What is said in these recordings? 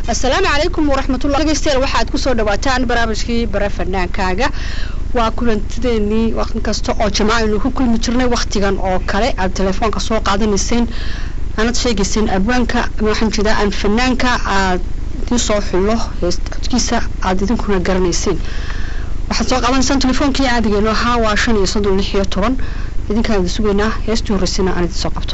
السلام عليكم ورحمة الله وبركاته. waxaad ku soo dhawaataan barnaamijkii bare fannaankaaga waa kulantideeni waqti kasta oo jamacaynu ku kulmi jirnay waqtigan oo kale aad telefoonka soo qaadanayseen anad sheegayseen abwaanka waxaan jiraa aan fannaanka aad soo xulo heestiisa aad idinkuna garanayseen waxaad soo qaadanaysaan telefoonkii caadigeena ahaa waa 536 idinkaan sugeynaa heestii horeysana aan idin soo qabto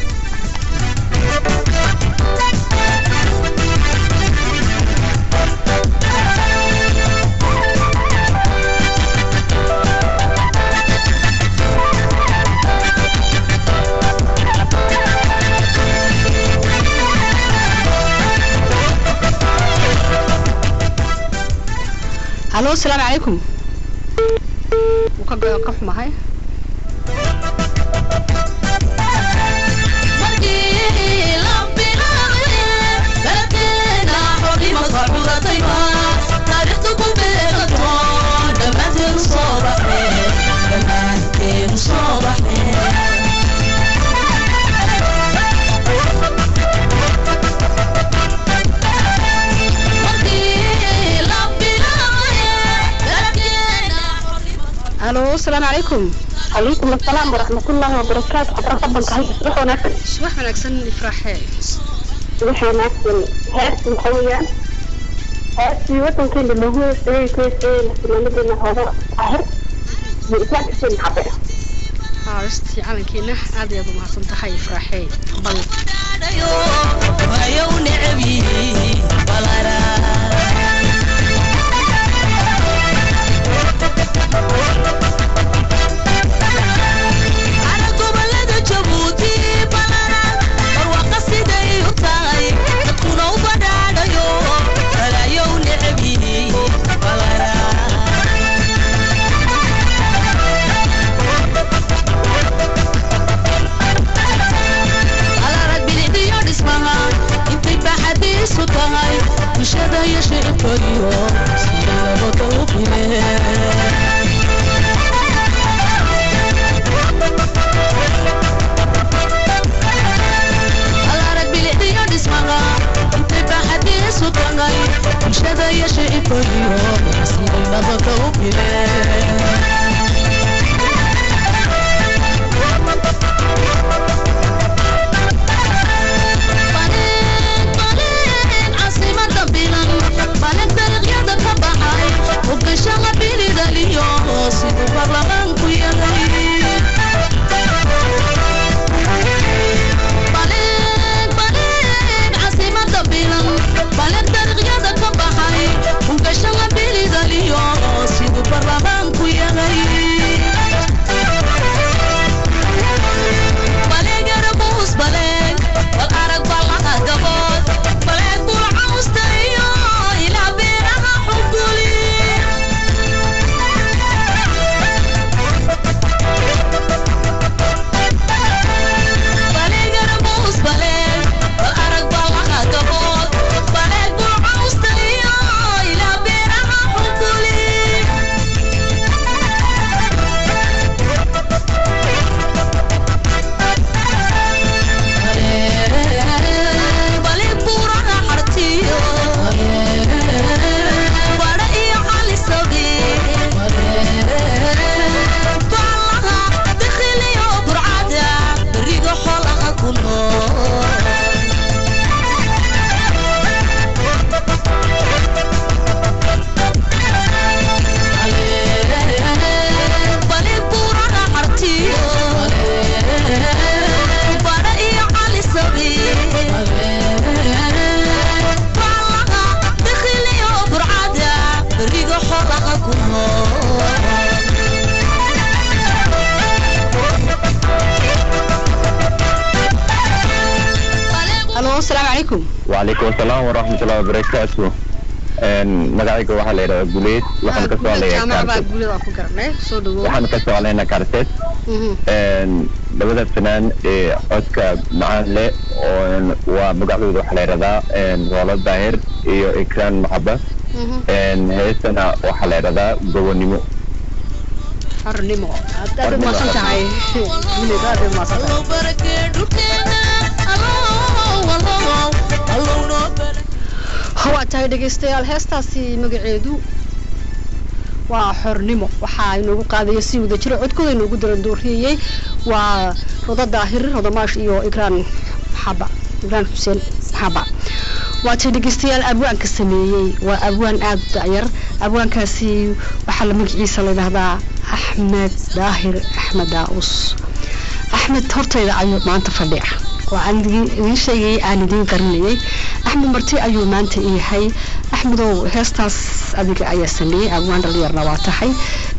الو السلام عليكم وكقف معي الو السلام عليكم. عليكم السلام ورحمة الله وبركاته. مرحبا بك. صباح ونكسن. صباح ونكسن افرحي. صباح ونكسن. هاتي مخويا. هاتي وطن كل اللي هو سوي كويسين لما بدنا هذا أهل. بإطلاق السن حبيبي. هارستي على كنا هذا يا ابو محسن تحي افرحي. بل. مشهد يشيء فريو سيلا بطوبي على رد بالإحتياج اسمها انتبه حديث وطنعي مشهد يشيء فريو سيلا بطوبي وكشغل بيني دليو سيدو برلمان كويالي بالين عاصمة دبيلان بالين درغيادة كبحاي وكشغل بيني دليو سيدو برلمان كويالي بالين يربوس بالين والعرق بالغا قبول بالين بالعوز تريو إلى بيرها حبولي السلام عليكم. وعليكم السلام ورحمة الله وبركاته. مقعيك واحد ليرة بوليت وحنا كسو علينا وحنا كسو علينا كارتيس لبدا فنان عدك معان لي ومقعيك واحد ليرة دا والد باهر iyo إكران محبة هيستنا واحد ليرة دا قوانيمو حرنيمو هذا ما سنتهاي من هذا ما سنتهاي tahay dhegeystayaal heestaasi magaceedu waa xornimo waxaa inoogu qaadaya si wada jira codkooda inoogu daran dooriyay waa Roda Daahir Rodamaash iyo Ikraan Xuseen Xaba waati dhegeystayaal abwaanka sameeyay waa abwaan aad dayar abwaankaasi waxa la magaciisa la yiraahdaa Axmed Daahir Axmed Daus Axmed hortayda ayuu maanta fadhiya waan idin sheegay aan idin qarinayay Axmed marti ayuu maanta yahay Axmedow heestaas adiga ayaa sameeyay abwaan dhalinyarna waa tahay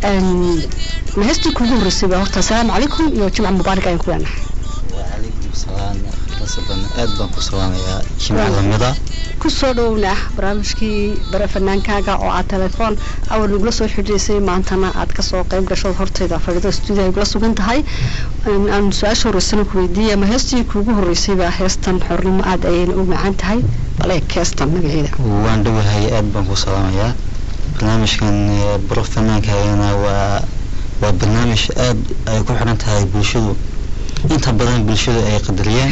ma heestii kugu horeysay horta assalaamu calaykum iyo jimca mubaarak ayaan ku leenahay وعليكم السلام رسبنا أدبا كسران يا جماعة المدى kusoo dhowna barnaamijkii bare fanaankaaga oo aad telefoon awal ugu soo xiriirsay maantana aad ka soo qayb gasho hortayda fadhido studio ugu sugan tahay aan su'aasha horeysana ku weydiiyay ma heestii kugu horeysay baa heestan xornimo aad ayay u macaan tahay balay heestan magaceeda waan dhawahay aadban ku salaamaya barnaamijkan bare fanaankaaga waa barnaamij aad ay ku xiran tahay bulshadu inta badan bulshada ay qadariyeen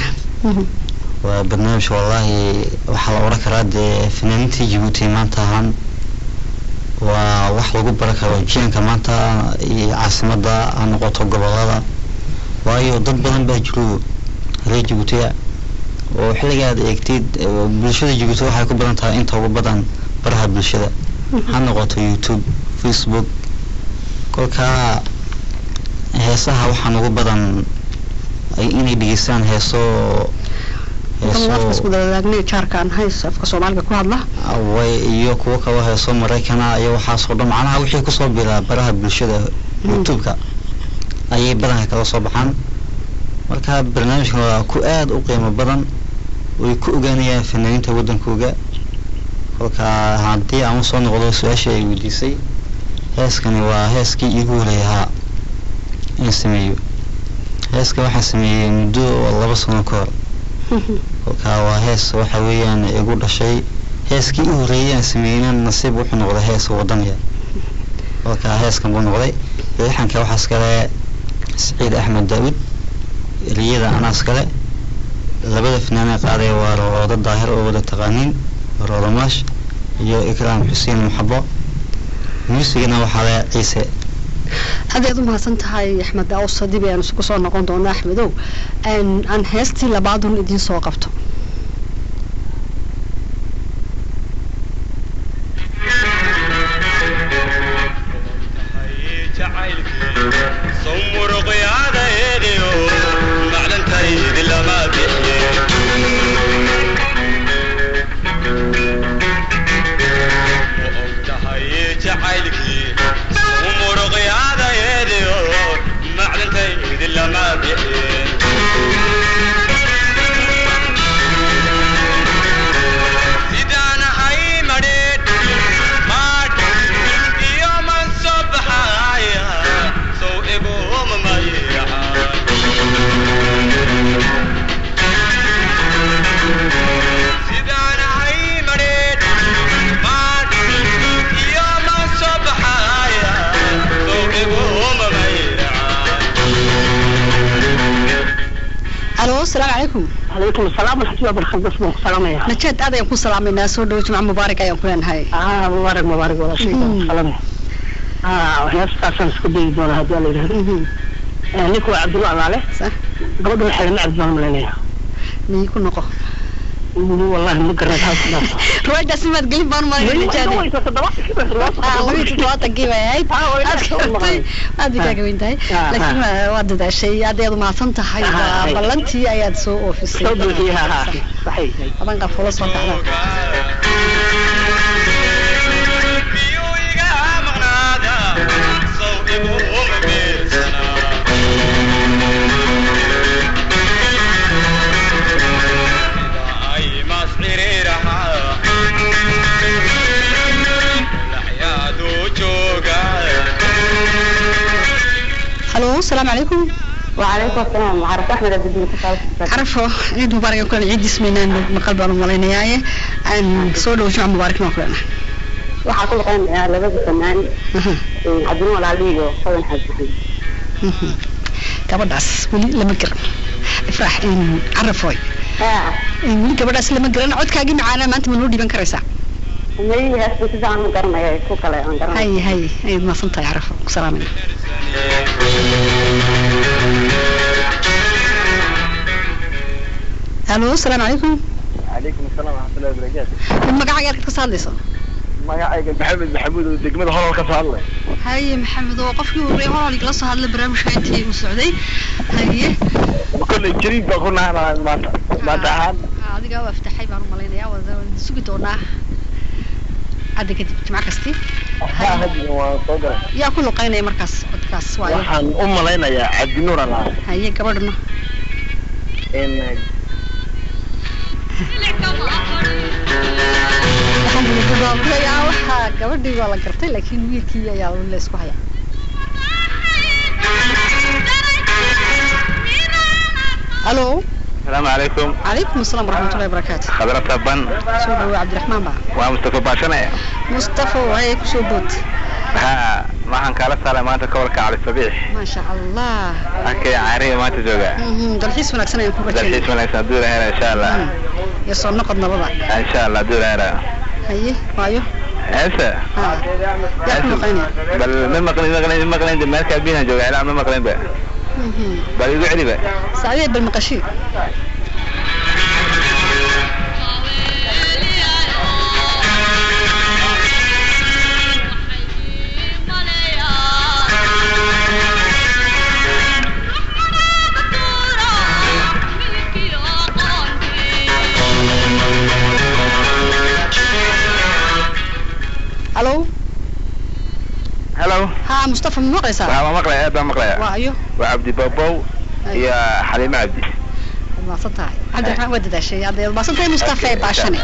وبرنامج والله وحلا وراك راد فنانتي جيبوتي مانتاهن ووحلا بركة وجين كمان تا عاصمة دا نقطة قبلها وأيو ضد بدن بهجرو هذي جيبوتي وحلا قاعد اكتيد بالشدة جيبوتي وحلا كبرن تا انت وبدن برها بالشدة هنقطة يوتيوب فيسبوك كل كا هسها وحنا بدن أي إني بيجسان هسو waxaas ku dalaagnaay charkan hays afka Soomaaliga ku hadla way iyo kuwa ka waxa Mareykanka iyo waxa soo dhamacnaha wixii ku soo biiray baraha bulshada YouTube-ka ayay badan kala soo baxaan marka barnaamijkan waa ku aad u qiimo badan oo ku ogaanayaan fanaaniinta wadankooda halka hadii aan soo noqdo su'aasha ay weydiisay heeskani waa heeskii igu horeeyay in sameeyo heeska waxa sameeyay muddo 2 sano ka hor waa hees waxa weeyaan igu dhashay heeskii ugu horeeyay sameeyeen nasiib wuxuu noqday hees wadaniga halka heeskan uu noqday waxanka waxa iskale Saciid Axmed Daawud riyada anaas kale labada fanaanad qaaday waa Roda Daahir oo wada taqaaniin Rodamaash iyo Ikraan Xuseen Maxabo muusigana waxa la Ciise هذا ما سنتهاي أحمد أو صديقي أنا سكسر نقول دونا أحمدو أن هستي لبعضهم إدين سوقفته السلام عليكم. عليكم السلام ورحمة الله وبركاته. السلام عليكم. نجد هذا يكون سلام الناس ودو جمعة مباركة يكون هاي. مبارك مبارك ولا شيء. سلام. وهي أساسا سكدي دون هذا اللي نيكو عبد الله عليه. صح. قبل الحين عبد الله ملانية. نيكو نقو. والله مقرر هذا. رويد اسمه تقلب بان ما يجي. وين تطلع تجيب هاي. هذه كذا وين تاي. لكن واد ده شيء هذا يوم ما صنت حي بلنتي أياد سو أوفيس. صحيح. طبعا قفل صوت على. الو السلام عليكم. وعليكم السلام. عرف احمد الدين عرفوا عيد مبارك يكون عيد اسمنا مقلب الملينيايه ان سولو جمعه مبارك نقولنا waxaa ku laqan labada fanaan Cabdul Walaali iyo Qodan Xasan gabadhaas wali lama garan ifraax in carafooy in gabadhaas lama garan codkaagi macaana maanta ma noo dhiban karaysaa مي هسه تزعل مقرنة يا كوكلا عن قرنة هاي ما صنت يعرف سلام الو السلام عليكم. عليكم السلام ورحمة الله وبركاته. magacaaga ka saadlayso magacayga maxamed maxamuud oo degmada Holol ka saadlay. haye maxamed oo qofkii horeeyay Holol la soo hadlay barnaamijka intii uu socday haye kulli jiriid baa ku naanaa maanta ahaan adiga waa fataxay baan u maleynayaa waa sugi doonaa hadda kadib jimca kasti waa soo galay yaa ku luqeynaya markaas podcast waayo waxaan u maleynayaa Cabdi Nuur Allah haye gabadhna gabadhii waa la gartay laakiin wiilkii ayaa la isku hayaa الو السلام عليكم. عليكم السلام ورحمة الله وبركاته. خضرة طبان. شو هو عبد الرحمن بقى. ومصطفى باشنا. مصطفى وهيك شو بوت. ها ما هنكالس على ما تكورك على الصبيح. ما شاء الله. أوكي عاري ما تجوجا. دلحيس من أكسنا يكون بتشين. دلحيس من أكسنا دور هنا إن شاء الله. يصير نقد نبضة. إن شاء الله دور هنا. هيه وايو. هسه. يا مقلين. بل من مقلين دي مالك بينا جوجا لا من مقلين بقى. بل يقول علي بقى. سعيد بالمقاشي. الو هلو ها مصطفى من مقلسة ها مقلة هذا مقلة وايو وعبدي بابو يا حليمة عبدي ما صدقها عبد الرحمن ودد الشيء هذا ما صدقها مصطفى باشني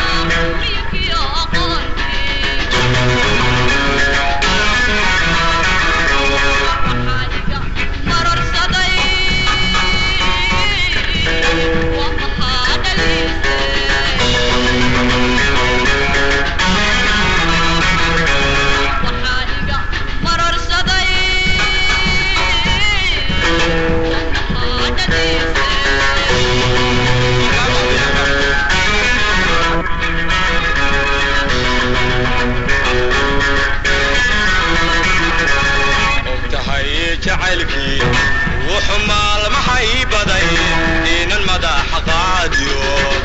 جعلكي وحمال محي بدي دين المدح قاديو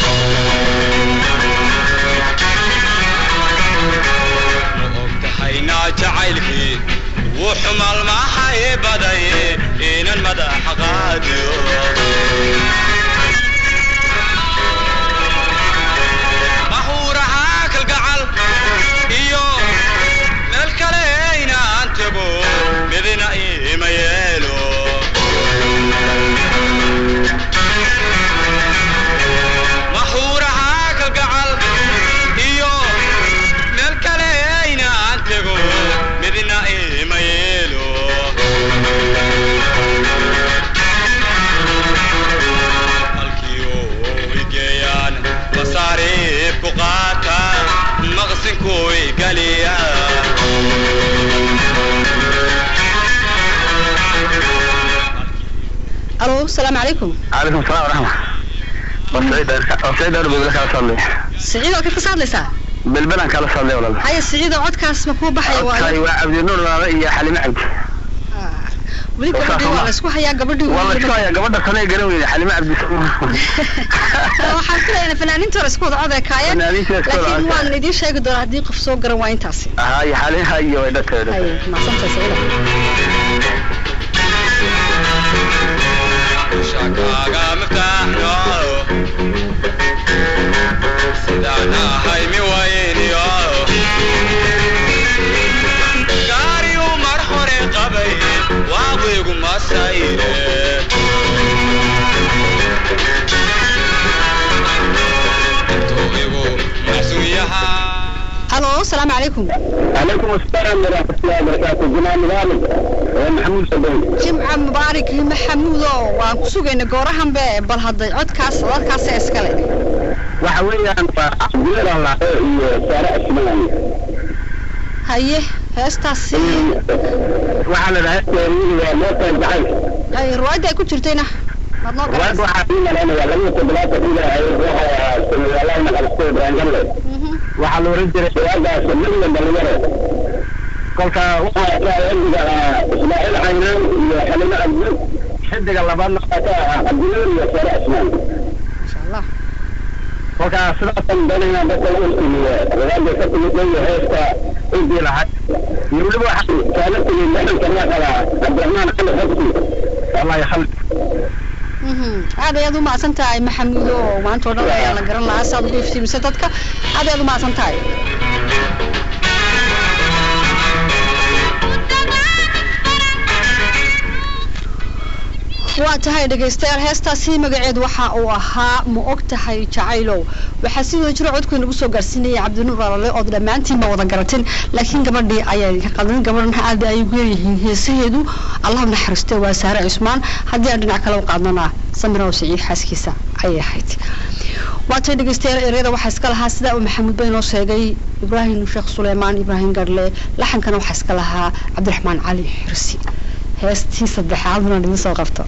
وقتحينا جعلكي وحمال محي بدي دين المدح قاديو محورها كالقعل إيو ملكالينا انتبو مدينة إيميلو محورها كالقعل إيو ملكالينا انتبو مدينة إيميلو الكيو إيجيان مصاريف بقاتا مغسنكو إيقاليا الو السلام عليكم. عليكم السلام ورحمة الله. سعيد أنا بقول لك على صلي. سعيد كيف صار لسه؟ بالبلان كلا صلي ولا لا؟ هاي السعيد عود كاس مكوب بحي واي. هاي عبد النور يا حليمة عبد. ولي قبل والله اسكو حيا قبل والله اسكو حيا قبل كنا قروي حليمة عبد. waxaan filayaa fanaaniinta hore isku wada codaykaayeen laakiin waan idin sheegi doonaa haddii qof soo garan waa intaasi هاي حاليا هاي ويدتها هاي ما صنت سعيد شاكاغا مفتاحنا سيدانا هاي ميويني قاري ومرحور قبي واضيق مسايري الو السلام عليكم. عليكم السلام ورحمة الله وبركاته. جمعة مبارك محمود صبري. جمعة مبارك محمود waan ku sugaynaa goorahan bal haday codkaas iskale waxa weeyaan Cabdullah Allah iyo Sara Asmaan haye heestaasi waxa la dhahay waa mootan jacayl ay ruwaayada ay ku jirtayna madno garan waxa ii maleynaya lagu toddobaad ilaa ay waxa Soomaaliya ma qalsoo brangalle waxaa la oran jiray su'aadaas midna dhalinyaro kolka waxaa ka erdiga Ismaaciil Caynaan iyo Xalimo Abdi xidiga labaadna waxaa ka ahaa Cabdilaahi iyo Sare Ismaan insha Allah kolka sidaasan doonayna dadka lagu istiimiyo wadaadka ka timid iyo heesta intii lahayd iyo weliba waxaa kaala timid dhaxalka maqala Cabdiraxmaan Cali Xabsi Allah yakhalid aad ayaad u mahadsan tahay maxamuud oo maanta oo dhan ayaa la garan lahaa saad u iftiimisay dadka aad ayaad u mahadsan tahay waa tahay dhageystayaal heestaasi magaceedu waxa uu ahaa ma og tahay jacaylow waxaa sidoo jira codku nagu soo gaarsiinayay Cabdinuur Arale oo dhammaantiin ma wada garateen laakiin gabadhii ayay ka qaldan gabadhan aad ay ugu yihiin heesaheedu Allah naxariisto waa Sare Ismaan haddii aan dhinac kale u qaadnaa Samir oo Saciid xaaskiisa ayay ahayd waa tahay dhageystayaal ereyada waxa iska lahaa sida uu Maxamuud Bay noo sheegay Ibraahim Sheekh Suleymaan Ibraahim Garle laxankana waxa iska lahaa Cabdiraxmaan Cali Xirsi heestii saddexaadna idin soo qabto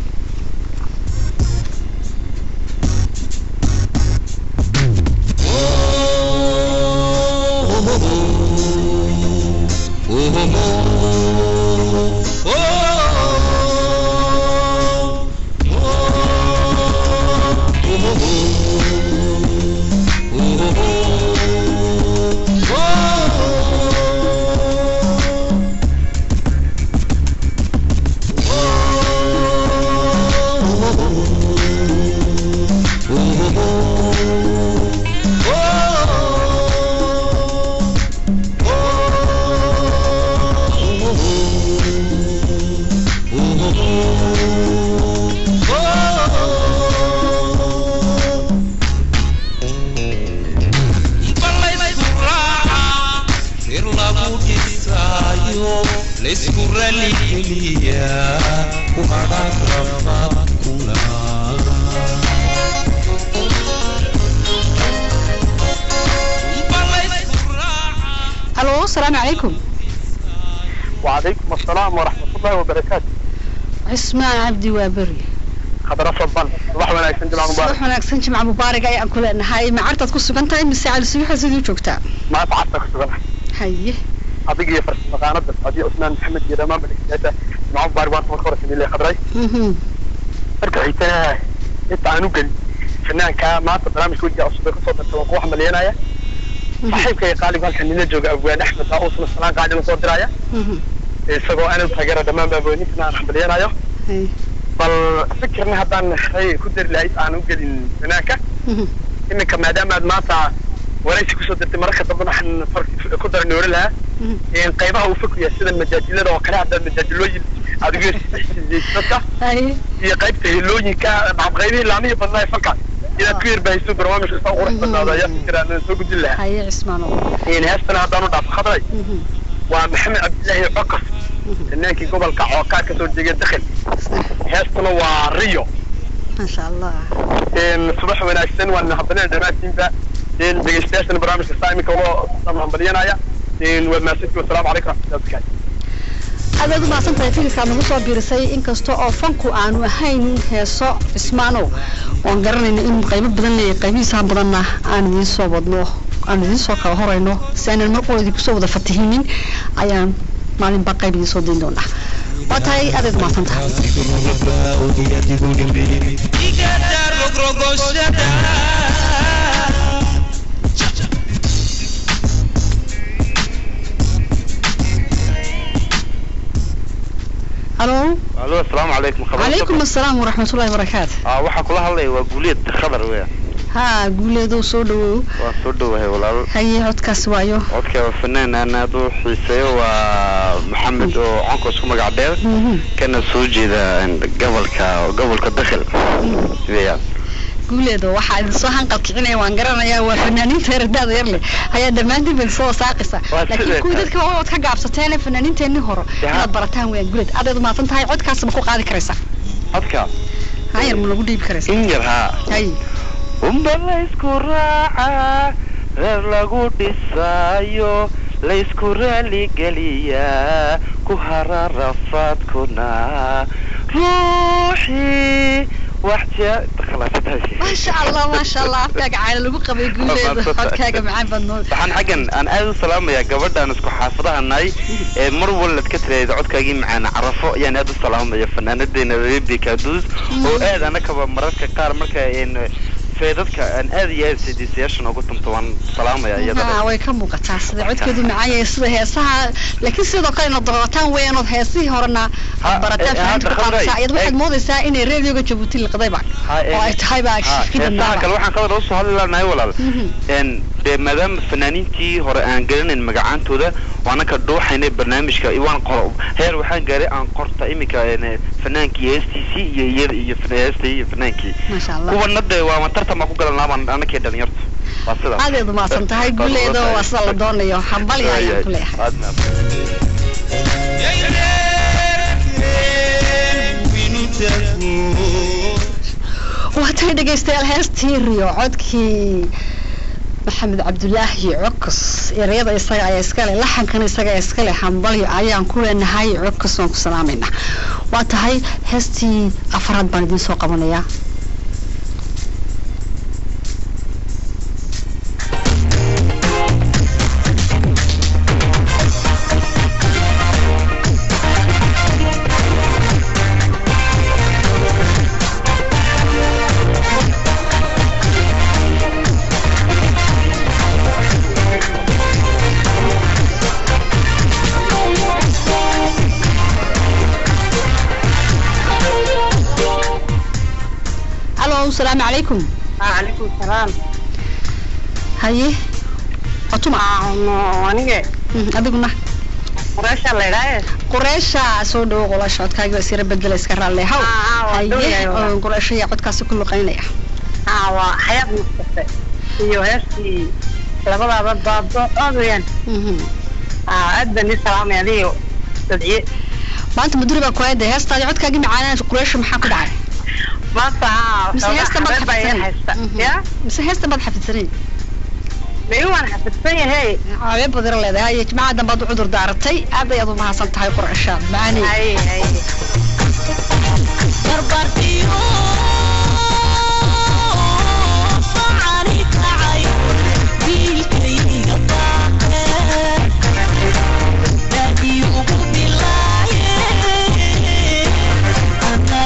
الو السلام عليكم. وعليكم السلام ورحمة الله وبركاته. عثمان عبدي وابري. خضر صبان صباح وناكسن جمع مبارك. صباح وناكسن جمع مبارك أي أكل هاي معرض كل سكان تايم مساء على السبيح زي جوكتا. ما تعرفك سكان. هاي. أبيجي فرس مكانات أبي عثمان محمد يدام بالكتابة مع مبارك وانت مخورة اللي خضري. أرجعيتها التعنوق فنان كما برنامج وجه أصدق صوت التوقع مليانة. صاحبك قال لي كان نجوج أبو أحمد أوصل السلام قاعد نصور دراية. سبوا أنا بحجرة دمام بابوني كنا نحملين أيوه. بل فكرنا هذا هاي كدر لعيب أنا وقل هناك. إنك ما دام ما تا وليس كسر مركز طبعا حن فرق كدر نور لها. إن قيمها وفكر يا سيد المجاجيل ده وكلها هذا المجاجيل أدقي زي كذا. هي قيمته اللوني كمع غيري اللامية بالله فكر. إذا كبير بيسوق برامج الصور هذا يفكر أن نسوق دلها. هاي عثمان. يعني هالسنة هذا نضاف خضري. ومحمد عبد الله عقف. إنك قبل كعوكا كسر جيجا دخل. هالسنة وريو. ما شاء الله. إن صباح وناكسن وأن حضرنا دماتين ذا. إن بيجستيشن برامج الصائمي كله طبعا بدينا يا. إن والمسك والسلام عليكم ورحمة الله وبركاته. aad ma san tahay fiilka nagu soo biirisay inkastoo oo fanku aanu ahayn heeso ismaano oo garanayna in qaybo badan leeyahay qaybihiisa badanna aan idin soo wadno aan idin soo kala horeyno saanan markoo idin ku soo wada fatihinin ayaan maalin ba qayb idin soo diin doonaa waa tahay aad ma san tahay الو الو السلام عليكم عليكم السلام ورحمة الله وبركاته waxaa kula hadlay waa guuliyad khadar weey ها guuleedo soo dhawow waa soo dhawahay walaal haye codkaas waayo codka fanaan aad u xiiseeyo waa maxamed oo canko isku magac dheer kana soo jeeda gobolka dakhil sidee guuleedo waxa idin soo hanqal kicinay waan garanayaa waa fanaaniinta reerdaada yar leh ayaa dhamaantii bil soo saaqisa laakiin kuwa dadka oo ka gaabsateen fanaaniinteennii hore inaad barataan weeyaan guuleed aad ma san tahay codkaas ma ku qaadi karaysaa codka hayr ma lagu dhiib karaysaa in yar ha hay la isku raaca reer lagu dhisayo la isku raali geliyaa ku hararafaadkuna ruuxii واحد خلاص ما شاء الله ما شاء الله أفكاك على لو قبل يقول لي أفكاك معي بنور waxaan xagan aan aad u salaamayaa gabadhan isku xaafadahanay ee mar walba ka tireeyay codkaagii macaan carafo ayaan aad u salaamayaa fanaanadeena Baby Kadus oo aad anaka mararka qaar marka in feedadka aan aad iyo aad sidiisayashan ugu tuntaan salaamaya iyada way ka muuqataa sida codkeedu macaan yahay sida heesaha laakiin sidoo kale inad doorataan weeynood heesii horena barataan fanaanka qaabsa iyada waxaad moodaysaa inay radio-ga Djibouti la qadayba oo ay tahay baa shaqada kale waxaan qadar u soo hadlaynaa walaal de madam fanaaniintii hore aan garanin magacaantooda waana ka dooxaynay barnaamijka iwaan qoro heer waxaan gaaray aan qorta imika fanaankii STC iyo fanaankii ma sha Allah kuwa nade waa tartan ma ku galanaa baan anaka dhalinyarta waa sida aad ma san tahay guleedo waa sida la doonayo hambal ayaan ku leeyahay waxay dhageystayaal heestii riyo codkii محمد عبد الله عكس رياضة إسقى إسقى لحن كان إسقى إسقى حنبلي أيام كل نهاية عكس وكسلامنا واتهاي هستي أفراد بندين سوق منيا السلام عليكم. وعليكم السلام. هاي. أتوما. وانيجي. أديكنا. قريشة اللي رايح. قريشة سودو قلاشات كاي بسير بدل إسكار الله هاو. هاي. قريشة يقعد كاس كله قينة. وحياة مستقبل. يوهستي. لبلا بابا أبيان. أدني السلام عليكم. تدعي. ما أنت مدربة كويدة هسه يقعد كاي معانا قريشة محاكد عليه. ما صار. مسهيستا ما حفظتني. مسهيستا ما حفظتني. ميوان حفظتني هاي. عيب بدر الله ده هاي جماعة دم بدو عذر دارتي هذا يضم ما حصلت هاي قرعشان معاني. هاي. بربرتي صعري تعي بيتي قطعه نادي وبالله أنا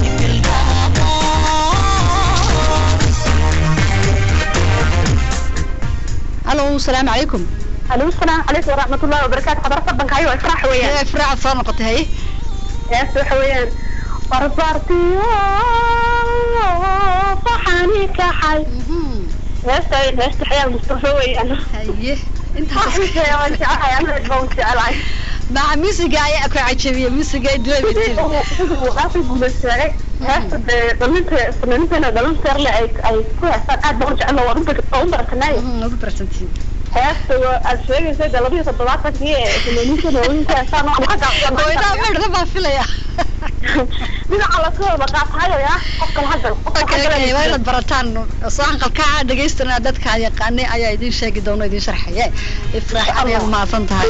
الو السلام عليكم. الو السلام عليكم ورحمة الله وبركاته. حضرتك بنك هاي افرح وياك. افرح صار نقطة هاي. افرح وياك. بربرتي صحاني كحي. هسه حياة مصطفى ويانا. هيه انت صحيح يا وانت انا بونتي علي. مع موسيقى اكو عجبيه موسيقى دوبتي وقافي بمساري هسه ضمنتنا ضمنت لي اي كويس قاعد برجع له وربك عمركناي برسنتين هسه الشيء زي ده لبي تطلعت فيه ضمنتنا وانت عشان ما حدا ويدا ما في ليا من على طول بقى هاي يا قفل هذا اوكي وين برتان صان قلكا دغيستنا dadka yaqaanay ayaa idin sheegi doona idin sharxaya ifraax aad ma santahay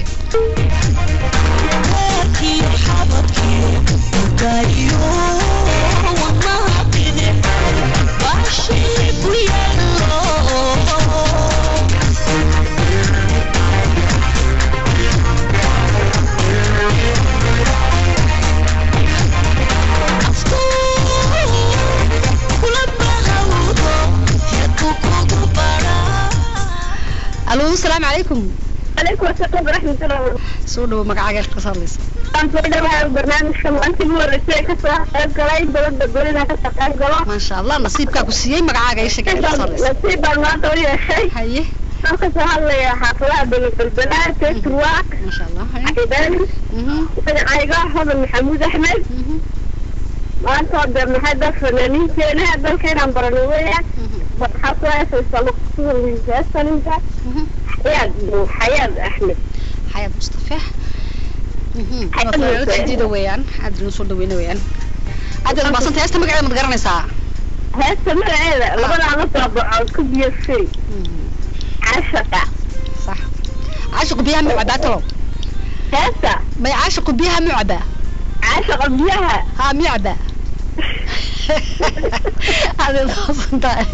الو السلام عليكم. عليكم السلام ورحمة الله وبركاته. سودو مقعاق ايش قصر ليس؟ كان في برنامج كم أنت مورسة كسر قلاي بلد بلدنا كسر قلا. ما شاء الله نصيبك كوسية مقعاق ايش قصر ليس؟ نصيب ما تقولي يا شيء. هيه. أنا كسر لي حفلة بالبنات تروح. ما شاء الله. كذا. عايقة هذا محمود أحمد. ما أنت من هذا فنانين كنا هذا كان عم برنوية. حفلة في الصالون من جالسة حياة أحمد. حياة مصطفى. حياة جديدة ويان. عاد نوصل دوينة ويان. عاد لما صنت هسه مقعد متقرني ساعة. هسه ما هذا لما أنا أطلب كل يوم. عاشقة. صح. عاشق بيها معباته. هسه. ما يعاشق بيها معبا. عاشق بيها. ها معبا. هذا الصنداق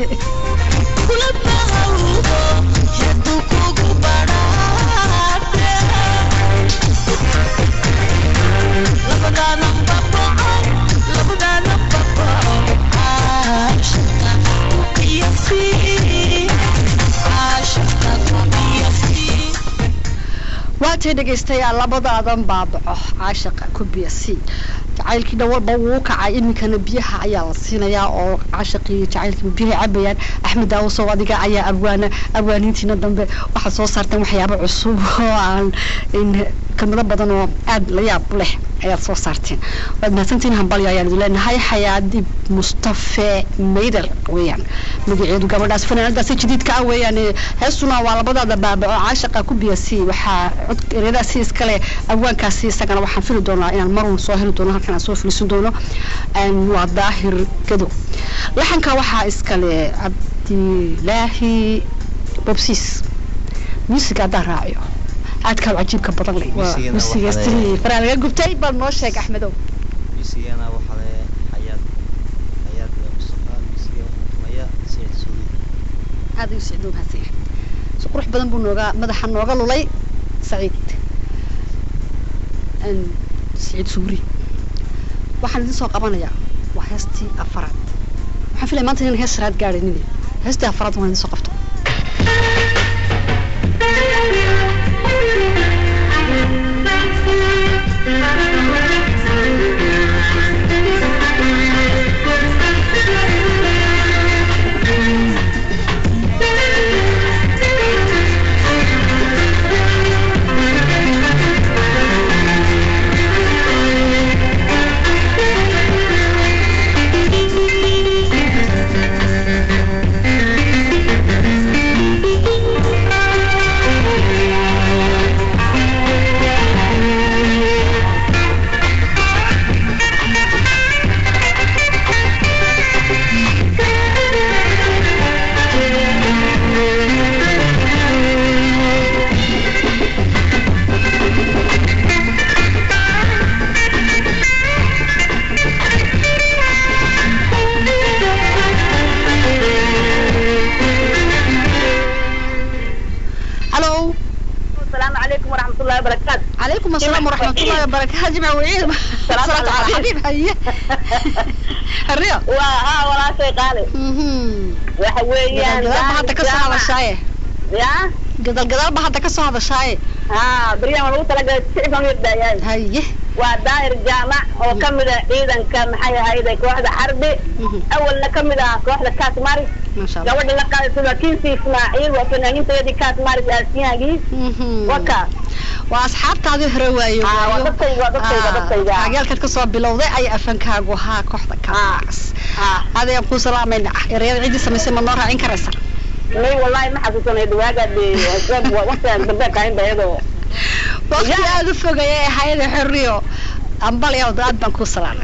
waatay dhegaystayaal labadaadan baabaco caashaqa ku biyasi jacaylkii dhawalba wuu kacay iminkana biyaha ayaa la siinayaa oo caashaqii jacaylkii biyaha cabayaan axmed daawusow adiga ayaa abwaaniintiina dambe waxaad soo saarteen waxyaabo cusub oo aan kelmado badan oo aad la yaab leh ayaad soo saarteen waad mahadsantiin hambalyo ayaan idin leenahay xayaadib mustafe maydar weeyaan magaceedu gabadhaas fanaanadaasi jadiidka ah weeyaan heestuna waa labadaada baabaco caashaqa ku biyasi waxaa codkeedaasi iskale abwaankaasi isagana waxaan fili doonaa inaan marun soo heli doono halkan aan soo filisin doono waa daahir gado laxanka waxaa iskale cabdilaahi bobsiis musiga haddaan raaciyo aadka cajiibka badan leh musigaasti faraa laga gubtay bal noo sheeg axmedow misigana waxa le xayaad mustafa misiga maya saciid suuri aad u sicdoon hasiir si qurux badan buu madaxa nooga lulay saciid suuri waxaan idin soo qabanayaa waa heestii afaraad waxaan filaya maanta inaan hees raad gaadhanin heestii afaraad waan idin soo qabto عليكم السلام ورحمة الله وبركاته جمع وعيد صلاة على حبيب هيا الرياض ولا شيء قالي وحويان قدال بحطة كسر هذا الشاي يا قدال بحطة كسر هذا الشاي بريان ولو تلقى شعبهم يبدأ هيا ودائر جامع وكمل إذا كان حيا هيدا كواحدة حربي أول نكمل كواحدة كاس ماري ما شاء الله قبل نقال سلوكين في إسماعيل وفنانين تيدي كاس ماري أسيان جي وكا وأصحابتادii hore waayo agaalkaad ka soo bilowday ay afankaagu ahaa kooxda kaas adayaan ku salaamayna ereyada cidii samaysay ma noo raacin karaysa may wallahi ma xasuusanay dhawaagaad waqtigaan dambe kahayn bayadoo waqti aad u fogayay hayada xorriyo ambal iyo aad baan ku salaamay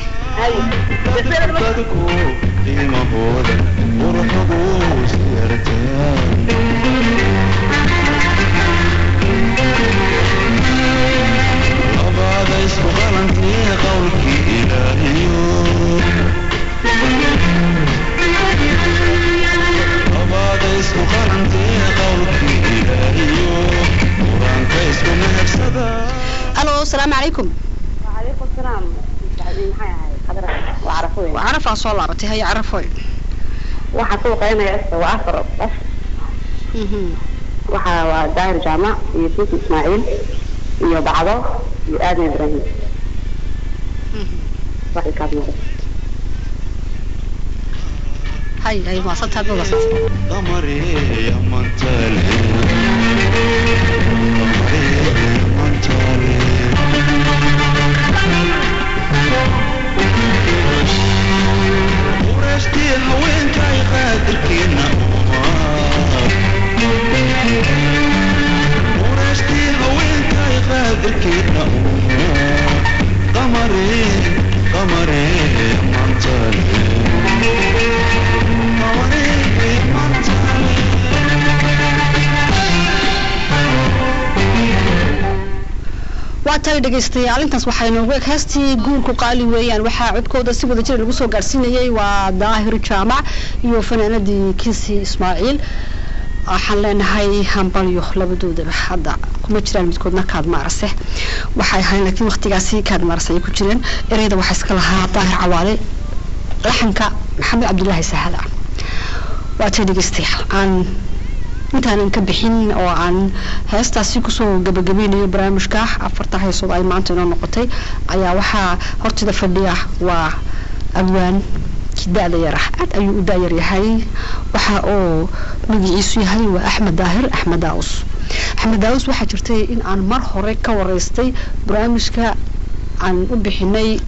هذا اسمه غلطني قولك إلهي هذا اسمه غلطني قولك إلهي قرانك اسمه مهبسدا ألو السلام عليكم وعليكم السلام وعرف أصول الله بتي هي عرفوي وحسوق أنا يسوى وأفر بس وحا داير جامع يسوس إسماعيل iyo bacdo iyo aad ibrahim waxay ka dhigay hay ma santaad wada qamari ya mantale qamari ya mantale ورشتي هوين كاي قادر كينا ورشتي هوين كاي قادر كينا قمري قمري منطلي قمري منطلي waa tahay dhegeystayaal intaas waxay noogu eg heestii guurku qaali weeyaan waxaa codkooda si wada jir lagu soo gaarsiinayay waa daahir jaamac iyo fanaanadii kinsi ismaaciil waxaan leenahay hambalyo labadoodaba hadda kuma jiraan midkoodna kaad maarase waxay ahayn laakiin waqtigaasi kaad maarase ay ku jireen ereyda waxaa iska lahaa daahir cawaale laxanka maxamed cabdulaahi sahala waa tahay dhegeystayaal aan intaanan ka bixin oo aan heestaasi kusoo gabagabeynayo barnaamijka afarta heesood ay maanta inoo noqotay ayaa waxaa hortida fadhiya waa abwaan da-da yar ah aad ayuu u da-yar yahay waxa oo magaciisu yahay waa axmed daahir axmed daawus axmed daawus waxaa jirtay in aan mar hore ka wareystay barnaamijka aan u bixinay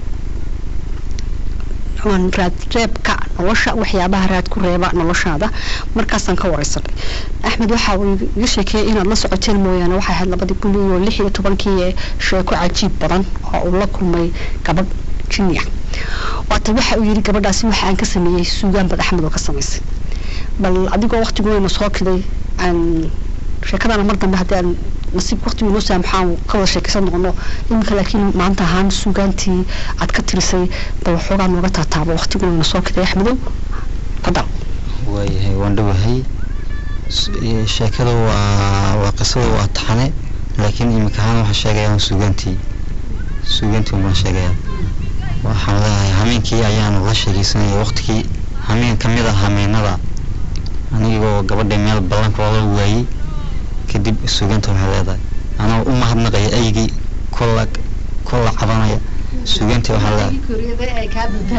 raad reebka nolosha waxyaabaha raad ku reeba noloshaada markaasaan ka wareysanay axmed waxa uu iga sheekeeyay inaad la socoteen mooyaane waxay ahayd 2016 sheeko cajiib badan oo uu la kulmay gabadh jinya waata waxa uu yiri gabadhaasi waxa aan ka sameeyay suugaan bad axmed oo ka sameysay bal adigoo waqtigoona soo kiday aan sheekadana mar dambe hadaan nasiib waqtigu noo saamaxaan ka wada sheekaysan noqono iminka laakiin maanta ahaan suugaantii aad ka tirisay bal waxoogaa nooga taataabo waqtigoona soo kiday axmedow fadal waayahay waan dhawahay sheekada waa qisada waa taxane laakiin iminka ahaan waxaa sheegayaan suugaantii waan sheegayaa waxaan leeyahay hameenkii ayaan la sheegaysanayay waqtigii hameen ka mid ah hameenada anigoo gabadha meel ballanka wada waayay kadib suugaanta waxay leedahay anoo u mahadnaqaya aygii kolla cabanaya suugaantii waxaa leedahay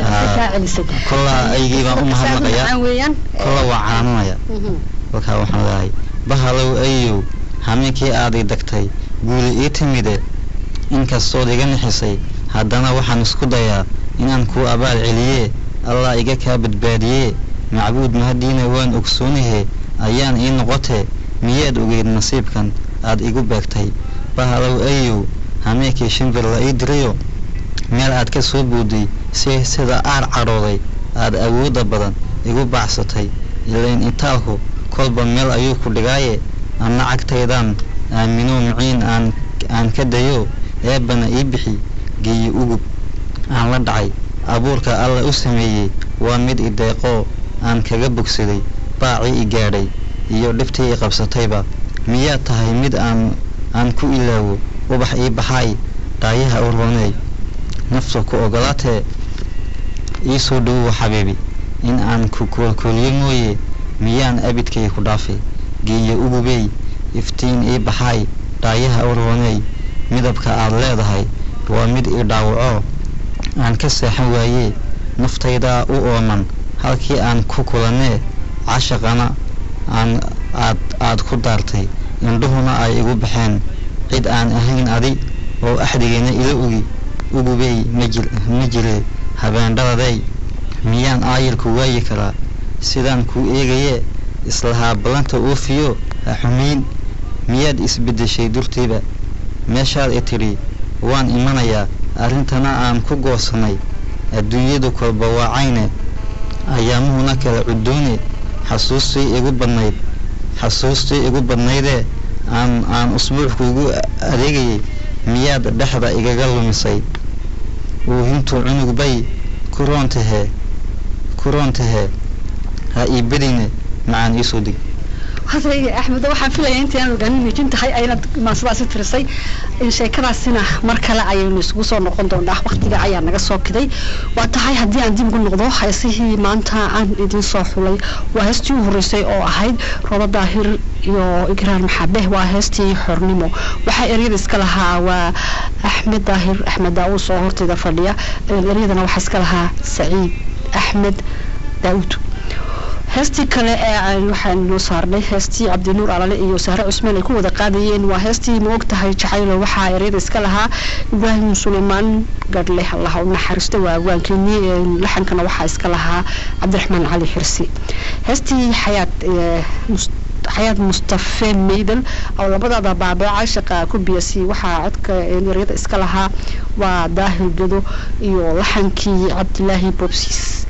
kolla aygii baan u mahadnaqaya kolla waa caananaya halkaa waxaan leeyahay bahalow ayow hameenkii aaday dagtay guuli ii timide inkastood iga nixisay haddana waxaan isku dayaa inaan kuu abaal celiyee allah iga kaa badbaadiyee macbuud mahadiina waan ogsoonahe ayaan ii noqotee miyaad ogeyd nasiibkan aad igu beegtay bahalow ayow hameenkii shimbir la ii dirayo meel aad ka soo buuday sida aar cadhooday aad awoodda badan igu baacsatay ilayn intaalku kolba meel ayuu ku dhigaaye anna cagtaydaan aaminoo miciin aan ka dayo eebbana ii bixi geeyi ugub aan la dhacay abuurka alla u sameeyey waa mid i deeqoo aan kaga bogsaday baacii i gaadhay iyo dhibtii i qabsatayba miyaad tahay mid aan ku ilaawo ubax ii baxaay dhaayaha urwaney nafta ku ogolaatee ii soo dhawow xabiibi in aan ku koolkooliyo mooye miyaan abidkay ku dhaafay geeya ugubey iftiin ii baxaay dhaayaha urwaney midabka aad leedahay waa mid ii dhaawaco aan ka seexan waayee naftaydaa u ooman halkii aan ku kulanee cashaqana aad ku daartay indhuhuna ay igu baxeen cid aan ahayn adi oo axdigayna ila ogi ugubey ma jire habeendhaladay miyaan aayilku waayi karaa sidaan kuu eegayee islahaa ballanta oofiyo ha xumayn miyaad isbeddeshay durtiiba meeshaad i tidhi waan imanayaa arrintana aan ku goosanay adduunyadu kolba waacayne ayaamuhuna kala cuddoone xasuustii igu badnaydee aan usbuuc kuugu adeegayay miyaad dhexda igaga lumisay uuhintuu cunug bay ku roontahee ha ii bedine macaan iisoo dig hadray axmed waxaan filayaa intaan ogaanin jin tahay aynaad maasadaasi tirisay in sheekadaasina mar kale ayaynu isugu soo noqon doonaa waqtiga ayaa naga soo kiday waa tahay haddii aan dib ugu noqdo heesihii maanta aan idin soo xulay waa heestii u horreysay oo ahayd Roodo Daahir iyo Ikraan Maxabe waa heestii xornimo waxaa eryada iska lahaa waa Axmed Daahir Axmed Daawus oo hortayda fadhiya eryadana waxaa iska lahaa Saciid Axmed Daawud heestii kale ee waxaan noo saarnay heestii Cabdinuur Alale iyo Sahra Cusmaan ay ku wada qaadayeen waa heestii ma ogtahay jacaylo waxaa eryada iska lahaa Ibraahim Suleymaan gadle Allah u naxariisto waa waankeenii laxankana waxaa iska lahaa Cabdiraxmaan Cali Xirsi heestii xayaat Mustafa Meydal oo labadaba baabaa shaqa ku biyasi waxaa codka eryada iska lahaa waa Daahir Gado iyo laxankii Cabdilaahi Bobsis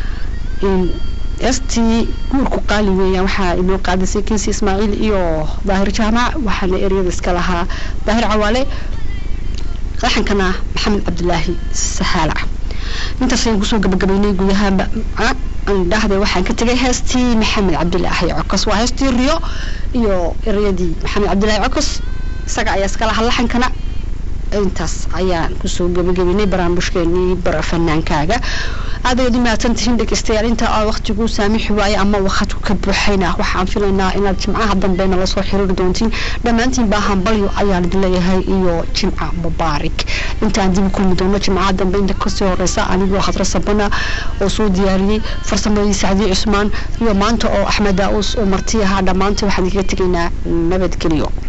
heestii guurku qaali weeyaan waxaa inoo qaadisay Kinsi Ismaaciil iyo Daahir Jaamac waxaana eryada iska lahaa Daahir Cawaale laxankana maxamed cabdilaahi sahaala intaas ayaan kusoo gabagabaynay gudahaanba dhahday waxaan ka tegay heestii maxamed cabdilaahi cokos waa heestii riyo iyo ereyadii maxamed cabdilaahi cokos isaga ayaa iska lahaa laxankana intaas ayaan kusoo gabagabaynay barnaamijkeenii barafannaankaaga aad ayaad u mahadsantihiin dhegeystayaal inta aad waqtigu saamixi waaye ama waqtigu ka buuxayna waxaan filaynaa inaad jimcaha dambe nala soo xiriiri doontiin dhammaantiin baa hambalyo ayaan idin leeyahay iyo jimca mubaarak intaan dib u kulmi doono jimcaha dambe inta kasii horeysa anigoo khadra sabana oo soo diyaariyey farsamadii sacdii cusmaan iyo maanta oo axmed daa'uus oo marti ahaa dhammaantiin waxaan idiga tegaynaa nabadgelyo